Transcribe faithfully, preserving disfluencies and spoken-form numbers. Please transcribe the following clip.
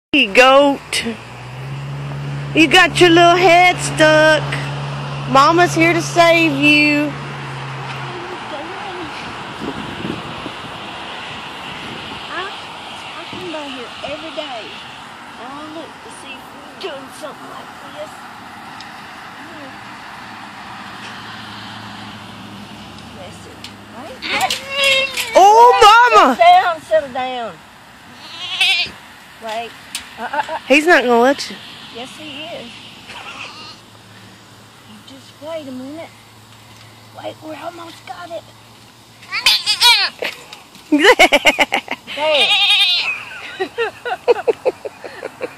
You goat. You got your little head stuck. Mama's here to save you. I come by here every day. I look to see if we're doing something like this. Oh, Mama! Settle down, settle down. Wait. Uh, uh, uh. He's not gonna let you. Yes, he is. Just wait a minute. Wait, we almost got it. There.